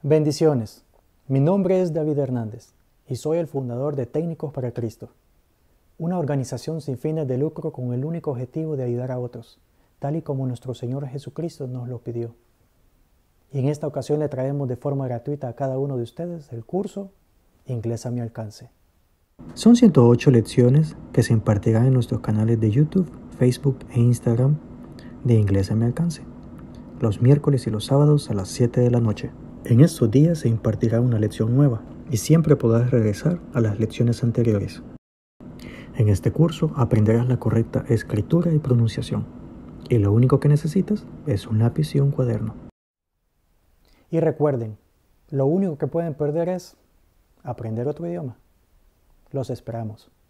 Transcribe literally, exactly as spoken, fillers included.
Bendiciones. Mi nombre es David Hernández y soy el fundador de Técnicos para Cristo, una organización sin fines de lucro con el único objetivo de ayudar a otros, tal y como nuestro Señor Jesucristo nos lo pidió. Y en esta ocasión le traemos de forma gratuita a cada uno de ustedes el curso Inglés a mi alcance. Son ciento ocho lecciones que se impartirán en nuestros canales de YouTube, Facebook e Instagram de Inglés a mi alcance, los miércoles y los sábados a las siete de la noche. En estos días se impartirá una lección nueva y siempre podrás regresar a las lecciones anteriores. En este curso aprenderás la correcta escritura y pronunciación, y lo único que necesitas es un lápiz y un cuaderno. Y recuerden, lo único que pueden perder es aprender otro idioma. Los esperamos.